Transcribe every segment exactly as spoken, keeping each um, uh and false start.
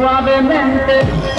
suavemente.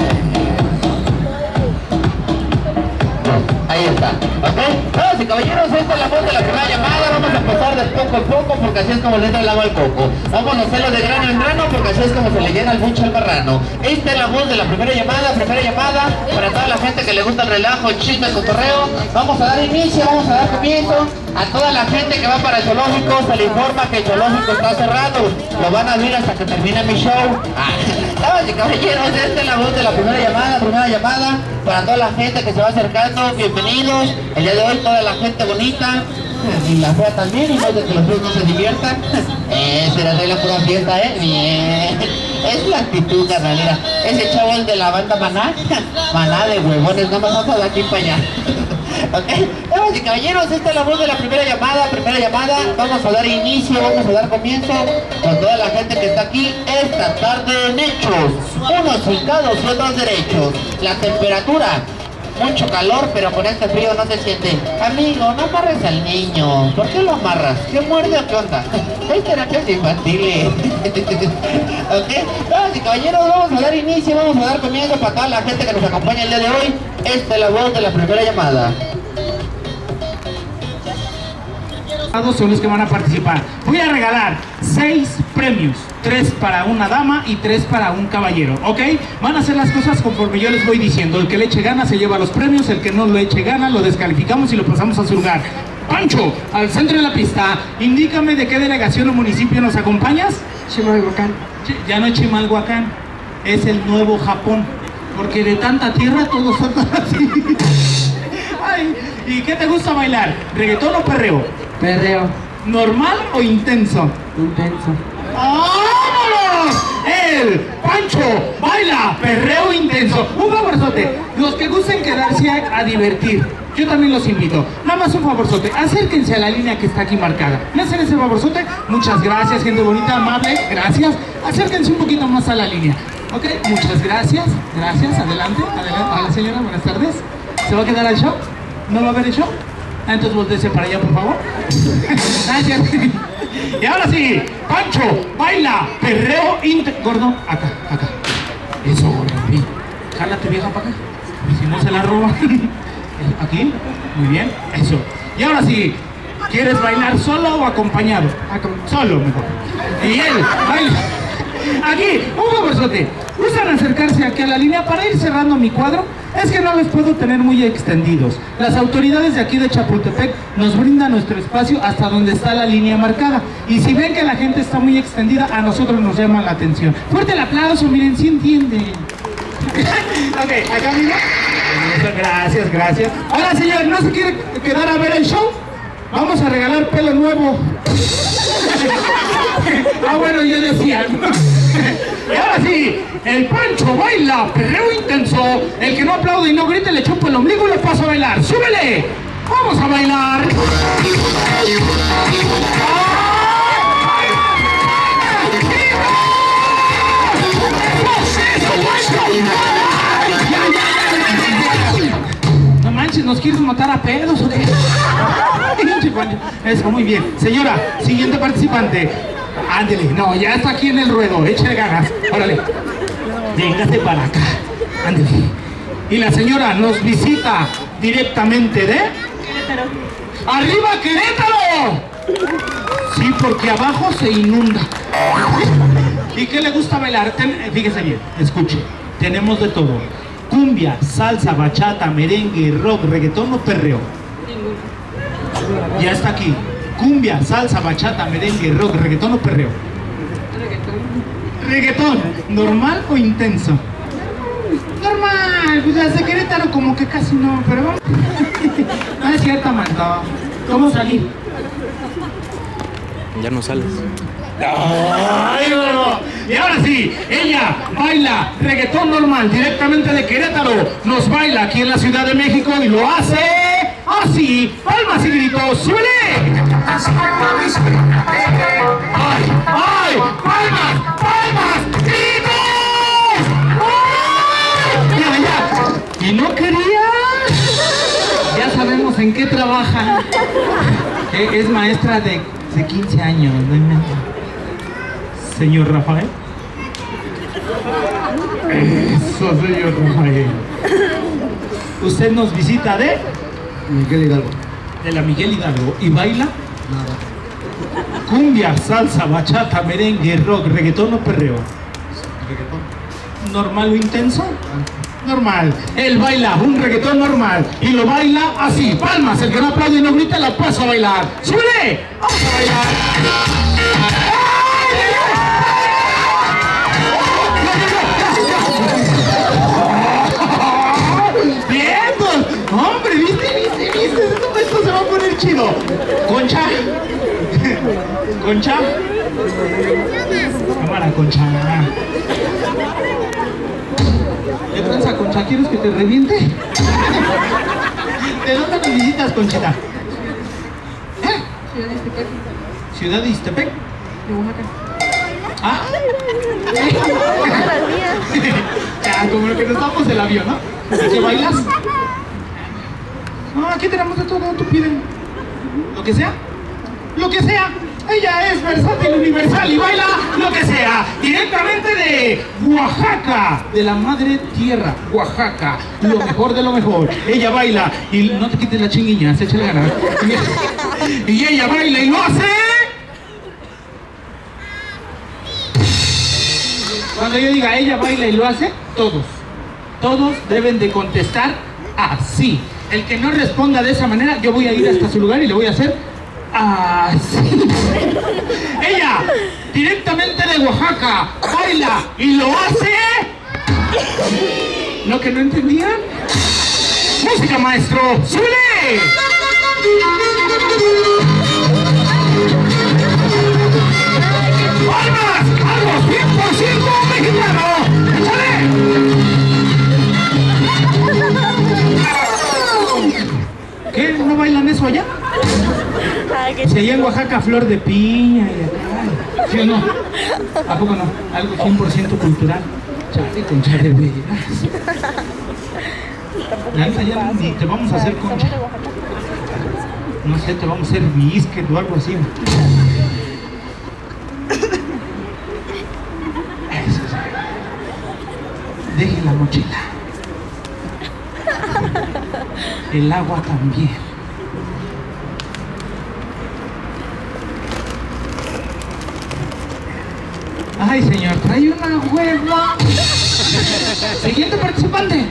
Ahí está, ¿ok? Damas y caballeros, esta es la voz de la primera llamada. Vamos a empezar de poco a poco porque así es como le entra el agua al coco. Vamos a hacerlo de grano en grano porque así es como se le llena el bucho al marrano. Esta es la voz de la primera llamada, primera llamada para toda la gente que le gusta el relajo, el chisme, el cotorreo. Vamos a dar inicio, vamos a dar comienzo. A toda la gente que va para el zoológico se le informa que el zoológico está cerrado. Lo van a abrir hasta que termine mi show. Ah, damas y caballeros, esta es la voz de la primera llamada, primera llamada para toda la gente que se va acercando. Bienvenidos. El día de hoy toda la gente bonita y la fea también, y no de que los feos no se diviertan. Eh, será de la pura fiesta, eh. Bien. Es la actitud, carnalera. Ese chavo es de la banda Maná. Maná de huevones, nada más vamos de aquí para allá. Ok, damas y caballeros, esta es la voz de la primera llamada, primera llamada. Vamos a dar inicio, vamos a dar comienzo con toda la gente que está aquí esta tarde en hechos. Unos hincados y otros derechos. La temperatura, mucho calor, pero con este frío no se siente. Amigo, no amarres al niño. ¿Por qué lo amarras? ¿Qué muerde o qué onda? Hay terapias infantiles. Ok, damas y caballeros, vamos a dar inicio, vamos a dar comienzo para toda la gente que nos acompaña el día de hoy. Esta es la voz de la primera llamada. Son los que van a participar. Voy a regalar seis premios, tres para una dama y tres para un caballero, ¿ok? Van a hacer las cosas conforme yo les voy diciendo. El que le eche gana se lleva los premios, el que no le eche gana lo descalificamos y lo pasamos a su lugar. Pancho, al centro de la pista, indícame de qué delegación o municipio nos acompañas. Chimalhuacán. Ya no es Chimalhuacán, es el Nuevo Japón, porque de tanta tierra todos son así. Ay, ¿y qué te gusta bailar? ¿Reggaetón o perreo? Perreo. ¿Normal o intenso? Intenso. ¡Vámonos! El Pancho baila perreo intenso. Un favorzote. Los que gusten quedarse a, a divertir, yo también los invito. Nada más un favorzote. Acérquense a la línea que está aquí marcada. ¿Me hacen ese favorzote? Muchas gracias, gente bonita, amable. Gracias. Acérquense un poquito más a la línea. Ok, muchas gracias. Gracias. Adelante. Adelante. Hola, señora. Buenas tardes. ¿Se va a quedar al show? ¿No va a haber el show? Ah, entonces voltéese para allá, por favor. Gracias. Y ahora sí, Pancho baila perreo intenso. Gordo, acá, acá. Eso, gordo. Jala tu vieja para acá. Si no se la roba. Aquí, muy bien. Eso. Y ahora sí, ¿quieres bailar solo o acompañado? Solo, mejor. Y él baila. Aquí, un favorzote. ¿Gustan acercarse aquí a la línea para ir cerrando mi cuadro? Es que no los puedo tener muy extendidos. Las autoridades de aquí de Chapultepec nos brindan nuestro espacio hasta donde está la línea marcada. Y si ven que la gente está muy extendida, a nosotros nos llama la atención. Fuerte el aplauso, miren, si entienden. Ok, acá mismo. Gracias, gracias. Ahora, señor, ¿no se quiere quedar a ver el show? Vamos a regalar pelo nuevo. Ah, bueno, yo decía. Y ahora sí, el Pancho baila perreo intenso. El que no aplaude y no grite le chupo el ombligo y le paso a bailar. ¡Súbele! ¡Vamos a bailar! No manches, ¿nos quieres matar a pedos o qué? Eso, muy bien. Señora, siguiente participante. Ándele, no, ya está aquí en el ruedo, échale ganas, órale. Véngase para acá, ándele. Y la señora nos visita directamente de... Querétaro. ¡Arriba Querétaro! Sí, porque abajo se inunda. ¿Y qué le gusta bailar? Ten, fíjese bien, escuche, tenemos de todo. Cumbia, salsa, bachata, merengue, rock, reggaetón o perreo. Ya está aquí. Cumbia, salsa, bachata, merengue, rock, reggaetón o perreo. Reggaetón. Reggaetón. ¿Normal o intenso? Normal. Pues desde Querétaro como que casi no, pero vamos. No es cierto, manda. ¿Cómo salir? Ya no sales. ¡Ay, bueno! Y ahora sí, ella baila reggaetón normal directamente de Querétaro. Nos baila aquí en la Ciudad de México y lo hace así. Palmas y gritos. ¡Súbele! ¡Ay! ¡Ay! ¡Palmas! ¡Palmas! ¡Gritos! ¡Ay! ¡Ya, ya! ¿Y no quería? Ya sabemos en qué trabaja. Es maestra de, de quince años, ¿no? Señor Rafael. Eso, señor Rafael. Usted nos visita de Miguel Hidalgo. de la Miguel Hidalgo y baila Nada. cumbia, salsa, bachata, merengue, rock, reggaetón o perreo. Reggaetón. ¿Normal o intenso? Normal. Él baila un reggaetón normal y lo baila así. Palmas, el que no aplaude y no grita la paso a bailar. ¡Súbele! ¡Vamos a bailar! ¡Bien! Pues, hombre, ¿viste? ¿Viste? ¿Viste? Esto, esto se va a poner chido. Concha. Concha. Cámara, Concha. ¿Qué tranza, Concha? ¿Quieres que te reviente? ¿De dónde me visitas, Conchita? ¿Eh? Ciudad de Iztepec. Ciudad de Iztepec. De Oaxaca. Ah. Ya, como lo que nos vamos del avión, ¿no? ¿Y qué bailas? No, aquí tenemos de todo, tú piden. Lo que sea. Lo que sea. Ella es versátil, universal y baila lo que sea. Directamente de Oaxaca, de la madre tierra, Oaxaca. Lo mejor de lo mejor. Ella baila y no te quites la chinguiña, se échale ganas. Y ella baila y lo hace. Cuando yo diga ella baila y lo hace, todos, todos deben de contestar así. El que no responda de esa manera, yo voy a ir hasta su lugar y le voy a hacer así. Ella, directamente de Oaxaca, baila y lo hace. ¿Lo que no entendían? Música, maestro, ¡súbele! ¡Palmas! ¡Algo cien por ciento mexicano! ¡Échale! ¿Qué? ¿No bailan eso allá? Si allá en Oaxaca flor de piña y acá. ¿Sí o no? ¿A poco no? Algo cien por ciento cultural. Chale, Concha, de veras. La neta ya ni te vamos a hacer concha. No sé, te vamos a hacer biscuit o algo así. Deje la mochila. El agua también. Ay, señor, trae una hueva. Siguiente participante.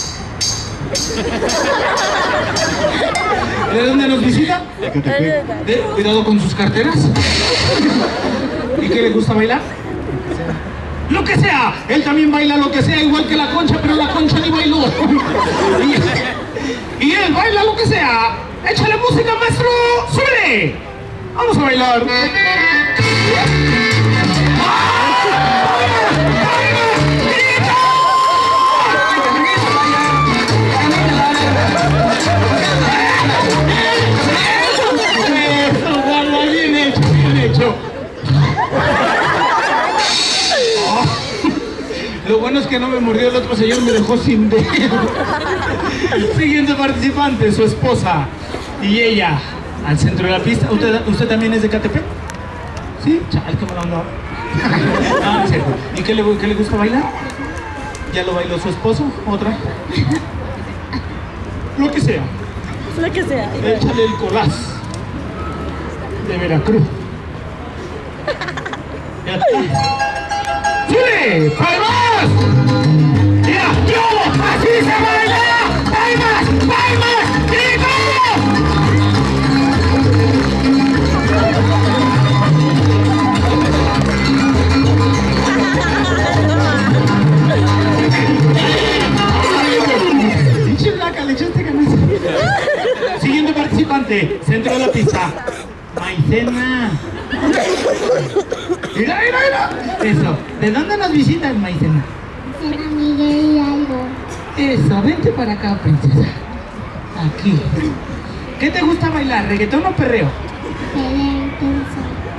¿De dónde nos visita? De, cuidado con sus carteras. ¿Y qué le gusta bailar? Lo que sea. Él también baila lo que sea, igual que la Concha, pero la Concha ni bailó. Y, y él baila lo que sea. Échale música, maestro. ¡Súbele! Vamos a bailar. Bien hecho, bien hecho. Lo bueno es que no me mordió el otro señor, me dejó sin dedo. Siguiente participante, su esposa. Y ella, al centro de la pista. ¿Usted, usted también es de Catepec? ¿Sí? Chal, qué mala onda. Ah, en serio. ¿Y qué le, qué le gusta bailar? ¿Ya lo bailó su esposo? ¿Otra? Lo que sea. Lo que sea. Échale el colás de Veracruz. Ya está. ¡Sube! ¡Palmas! ¡Ya! ¡Yo! ¡Así se baila! ¡Palmas! ¡Palmas! ¡Grito! ¡Pinche Blanca, le echaste ganas! Siguiente participante, centro de la pista. Maicena. Mira, mira, mira. Eso. ¿De dónde nos visitan, Maicena? De la Miguel Hidalgo. Eso, vente para acá, princesa. Aquí. ¿Qué te gusta bailar? ¿Reggaetón o perreo? Perreo intenso.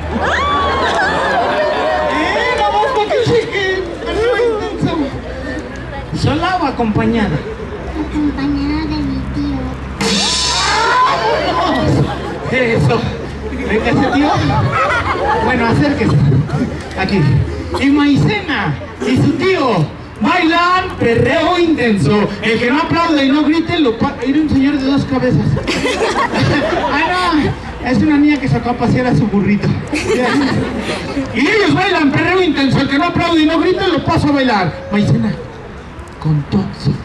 ¡Eh! ¡Vamos para que cheque! ¡Perreo intenso! ¿Sola o acompañada? Acompañada de mi tío. ¡Vámonos! Eso. ¿Venga ese tío? Bueno, acérquese. Aquí. Y Maicena y su tío bailan perreo intenso. El que no aplaude y no grite, lo pa... Era un señor de dos cabezas. Ah, no, es una niña que sacó a pasear a su burrito. Y ellos bailan perreo intenso. El que no aplaude y no grite, lo paso a bailar. Maicena, con todo.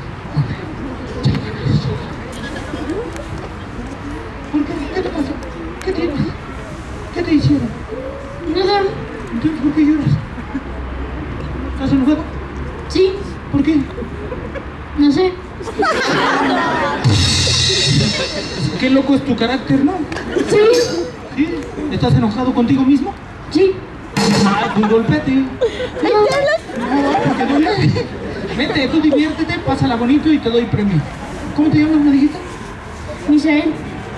¿Por qué? ¿Qué te pasó? ¿Qué tienes? ¿Qué te hicieron? Nada. Entonces, ¿por qué lloras? ¿Estás enojado? Sí. ¿Por qué? No sé. Qué loco es tu carácter, ¿no? Sí. ¿Sí? ¿Estás enojado contigo mismo? Sí. Ah, pues golpete. No. No, porque duele. Vete, tú diviértete, pásala bonito y te doy premio. ¿Cómo te llamas, me dijiste? Misael.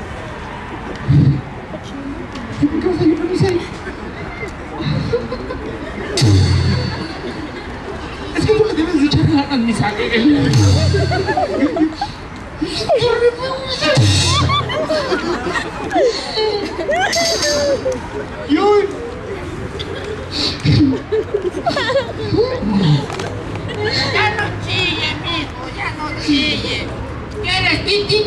¿Por qué vas a llamar Misael? Es que tú le debes de echar ganas, Misael. Y hoy... Ya no chille, mijo, ya no chille. ¿Quieres titi?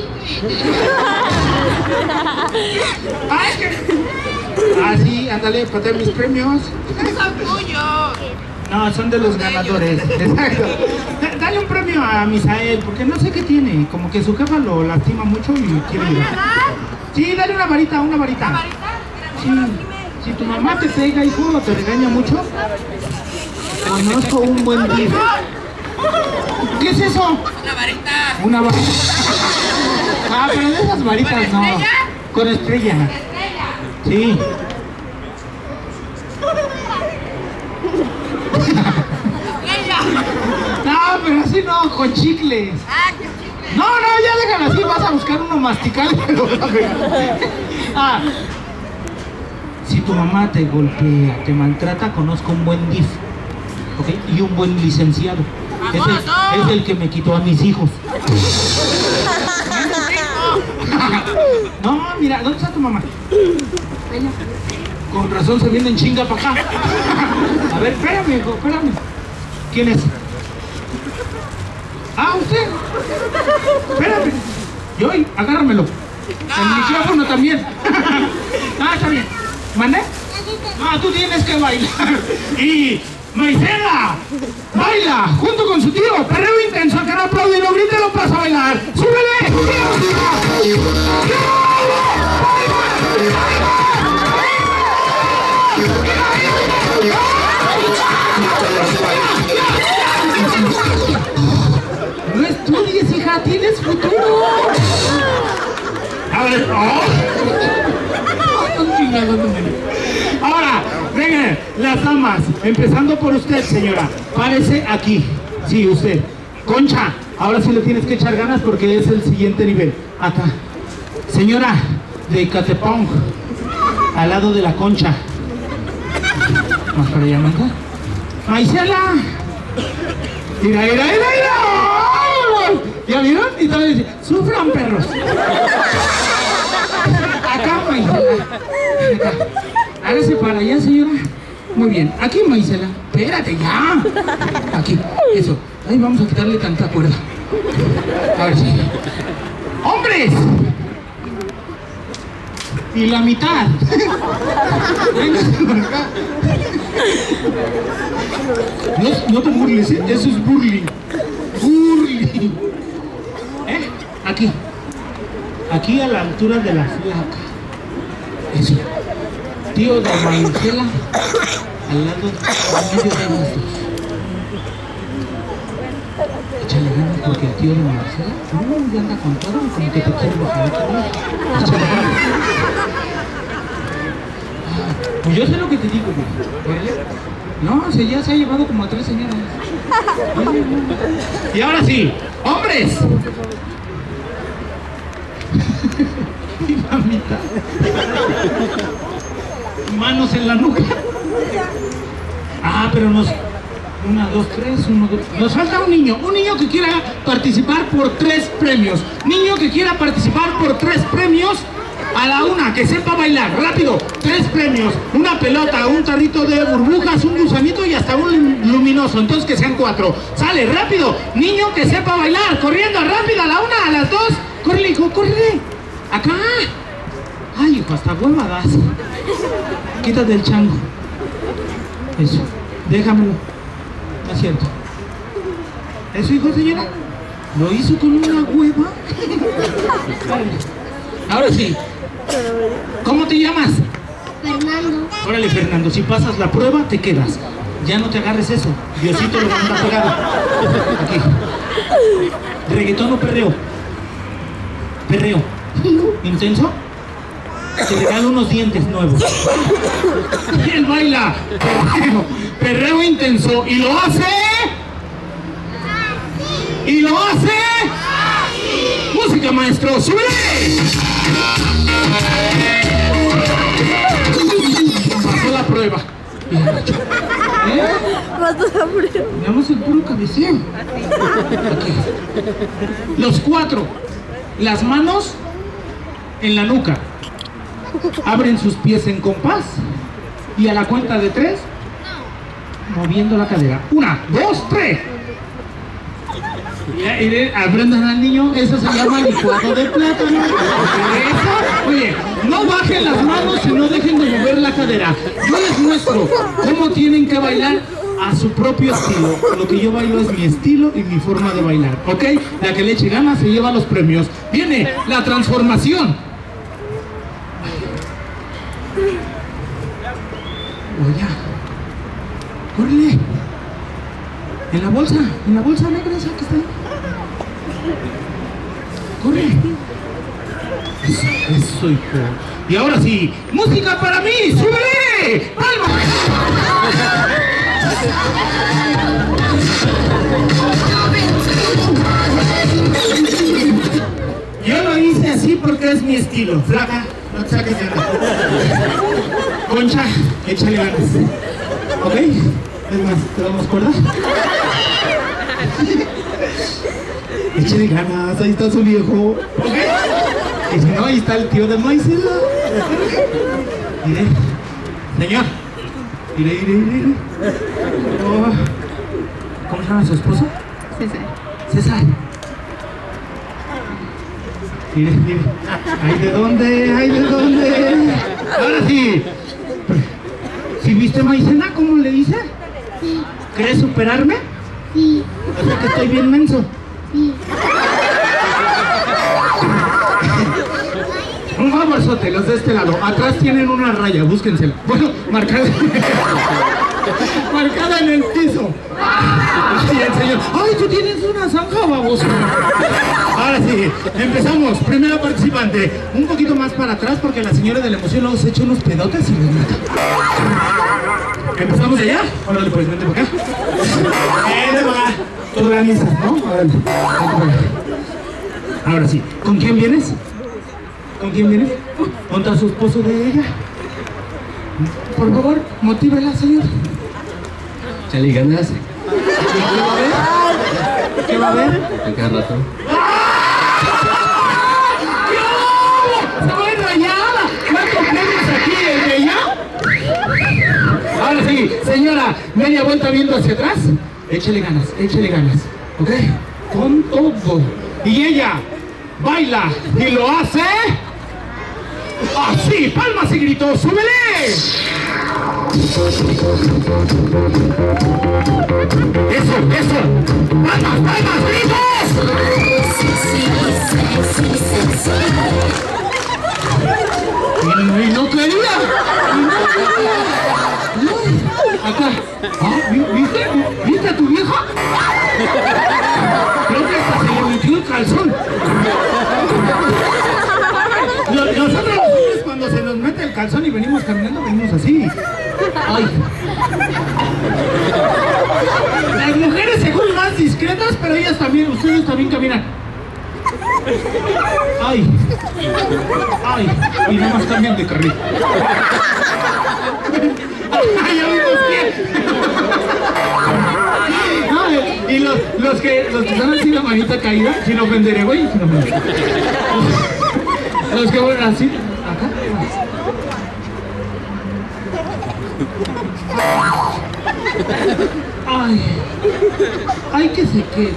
¡Ay, que... Ah, sí, ándale, patea mis premios. Son tuyos. No, son de los ganadores. Exacto. Da- Dale un premio a Misael, porque no sé qué tiene. Como que su jefa lo lastima mucho y quiere ir. Sí, dale una varita, una varita. Sí. Si tu mamá te pega, hijo, o te regaña mucho, conozco un buen día. ¿Qué es eso? Una varita. Una varita. Ah, pero de esas varitas no. Con estrella. Sí. No, pero así no, con chicles. Ah, qué chicle. No, no, ya déjalo así, vas a buscar uno masticable. Ah, si tu mamá te golpea, te maltrata, conozco un buen D I F, ¿ok? Y un buen licenciado. Es el, es el que me quitó a mis hijos. No, mira, ¿dónde está tu mamá? Allá. Con razón se viene en chinga para acá. A ver, espérame, hijo, espérame. ¿Quién es? Ah, usted. Espérame. Y hoy, agárramelo. El micrófono también. Ah, está bien. ¿Mande? Ah, tú tienes que bailar. Y Maicena baila junto con su tío. Perreo intenso, que no aplaude y no grite, lo pasa a bailar. ¡Súbele! No estudies, hija, tienes futuro. A ver, oh. Ahora, vengan, las damas, empezando por usted, señora. Párese aquí. Sí, usted. Concha, ahora sí le tienes que echar ganas porque es el siguiente nivel. Acá. Señora de Catepong, al lado de la Concha. Más para allá, manda. Maicela. Mira, mira, mira, mira. ¿Ya vieron? Y todavía dice, sufran, perros. Acá, Maicela. Acá. Hágase para allá, señora. Muy bien. Aquí, Maicela. Espérate, ya. Aquí. Eso. Ahí vamos a quitarle tanta cuerda. A ver si. ¡Hombres! Y la mitad. No, no te burles, ¿eh? Eso es burling. Burling. ¿Eh? Aquí. Aquí a la altura de la flaca. Eso. Tío de Maicela, al lado de medio de nosotros. Échale ganas porque el tío de Maicela, no, ya anda con todo, como que te quiere bajar. Échale ganas. Ah, pues yo sé lo que te digo, güey. No, se ya se ha llevado como a tres señoras. Y ahora sí, hombres. Y mamita. Manos en la nuca. Ah, pero nos... Una, dos, tres, uno, dos... Nos falta un niño. Un niño que quiera participar por tres premios. Niño que quiera participar por tres premios. A la una, que sepa bailar, rápido. Tres premios, una pelota, un tarrito de burbujas, un gusanito y hasta un luminoso. Entonces que sean cuatro. Sale, rápido. Niño que sepa bailar, corriendo, rápido. A la una, a las dos. Córrele, hijo, córrele. Acá. Ay, hijo, hasta hueva das. Quítate el chango. Eso, déjamelo. No es cierto. Eso, hijo, señora. Lo hizo con una hueva. Ahora sí. ¿Cómo te llamas? Fernando. Órale, Fernando, si pasas la prueba, te quedas. Ya no te agarres eso. Diosito lo manda pegado. Aquí. ¿Reggaetón o perreo? Perreo. ¿Intenso? Te regalo unos dientes nuevos. Y él baila. Perreo, perreo intenso. ¿Y lo hace? ¿Y lo hace? Música, maestro, ¡súbele! Pasó la prueba. ¿Eh? Pasó la prueba. Veamos el puro cabeceo. Aquí. Los cuatro. Las manos en la nuca. Abren sus pies en compás. Y a la cuenta de tres, moviendo la cadera. Una, dos, tres. Ya, y aprendan al niño, eso se llama licuado de plátano. Eso, oye, no bajen las manos y no dejen de mover la cadera. Yo les muestro cómo tienen que bailar a su propio estilo. Lo que yo bailo es mi estilo y mi forma de bailar, ¿ok? La que le eche ganas se lleva los premios. Viene la transformación. Oye, córrele. En la bolsa, en la bolsa negra esa que está ahí. Corre. Eso, eso, hijo. Y ahora sí, música para mí, súbele. ¡Palmas! Yo lo hice así porque es mi estilo. Flaca, no te saques de nada. Concha, échale ganas. ¿Ok? Es más, ¿te damos cuerda? Échale ganas, ahí está su viejo. ¿Ok? Y si no, ahí está el tío de Maicela. Mire, señor. Mire, mire, mire. Oh. ¿Cómo se llama su esposo? César. César. Mire, mire. ¿Ay de dónde? ¿Ay de dónde? Ahora sí. ¿Sí viste Maicena cómo le hice? Sí. ¿Crees superarme? Sí. O sea que estoy bien menso. Sí. Un favorzote, los de este lado. Atrás tienen una raya, búsquensela. Bueno, marcada. Marcada en el piso. Y el señor, ¡ay, tú tienes una zanja, baboso! Ahora sí, empezamos. Primera participante. Un poquito más para atrás porque la señora de la emoción luego se echa unos pedotes y los mata. ¿Empezamos allá? Órale, pues, vente para acá. Eh, va. Tú organizas, ¿no? Órale. Ahora sí, ¿con quién vienes? ¿Con quién vienes? ¿Contra su esposo de ella? Por favor, motívela, señor. Chale, ganas. ¿Qué va a ver? ¿Qué va a ver? Cada rato. ¡Se va enrayada! ¿Cuántos premios aquí, el de ella? Ahora sí, señora, media vuelta viendo hacia atrás. Échele ganas, échele ganas, ¿ok? Con todo. Y ella baila y lo hace así, palmas y gritos, ¡súbele! Eso, eso, palmas, palmas, gritos. Y, y no quería. Y no quería. Acá. Ah, ¿viste? ¿Viste a tu vieja? Creo que hasta se le metió el calzón. Nosotros cuando se nos mete el calzón y venimos caminando, venimos así. Ay. Las mujeres según más discretas, pero ellas también, ustedes también caminan. Ay. Ay. Y nada más cambian de carril. Ay, ya vimos quién. No, y los, los que los que están así la manita caída, sin ofender, güey, sin ofender. Los que bueno, así, acá. Ay, ay que se quede.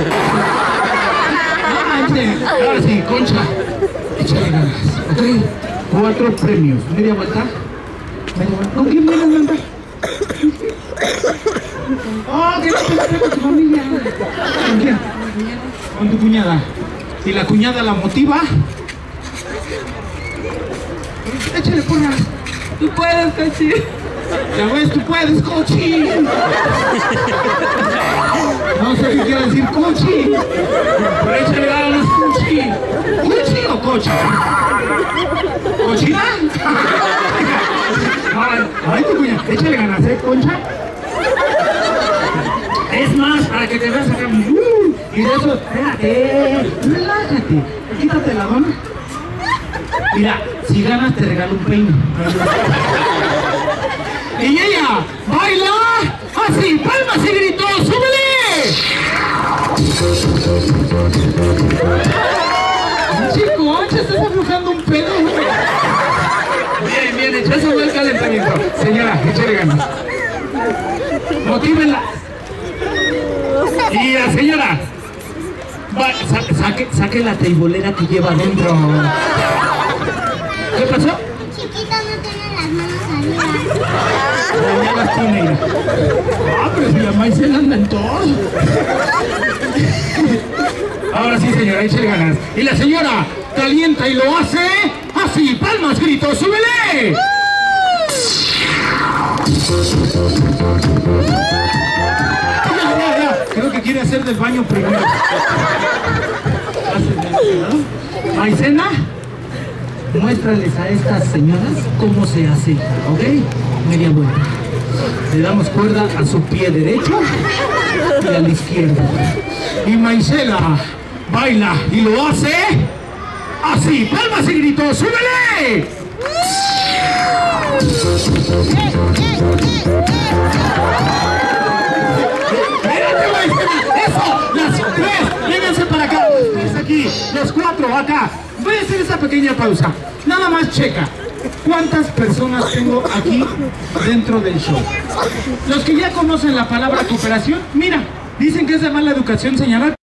Ah, sí. Ahora sí, Concha, échale ganas, ¿ok? Cuatro premios, media vuelta. Media vuelta. ¿Con quién vienes a andar? Oh, que no te metas con tu familia. ¿Con quién? Con tu cuñada. ¿Y la cuñada la motiva? Échale porras. Tú puedes, Cochi. Ya ves, tú puedes, Cochi. No sé qué quiere decir Cochi. Pero échale ganas, Cochi. ¿Cochi o Cochi? ¿Cochina? Ay, ay, tu cuñada, échale ganas, ¿eh, Concha? Es más, para que te veas acá. Uh, y de eso, espérate, relájate. Quítate la dona. Mira, si ganas te regalo un peine. Y ella baila así, palmas y gritos, ¡súbele! Chico, Concha, estás aflojando un pedo. Bien, bien, echa eso del calentamiento. Señora, échale ganas. Motívenla. Y la señora, va, sa saque, saque la teibolera que lleva adentro. ¿Qué pasó? Chiquita no tiene las manos arriba. Ya las tiene. Ah, pero si la maicena anda en todo. Ahora sí, señora, échale ganas. Y la señora calienta y lo hace así, palmas, gritos, ¡súbele! Ya, ya, ya. Creo que quiere hacer del baño primero. Maicena, muéstrales a estas señoras cómo se hace, ¿ok? Media vuelta. Le damos cuerda a su pie derecho y al izquierdo. Y Maicena baila y lo hace así, palmas y gritos, ¡súbele! ¡Mírate, Maicena! ¡Eso! ¡Las tres! ¡Vénganse para acá! Los tres aquí, los cuatro acá. Voy a hacer esa pequeña pausa. Nada más checa. ¿Cuántas personas tengo aquí dentro del show? Los que ya conocen la palabra cooperación, mira, dicen que es de mala educación señalar.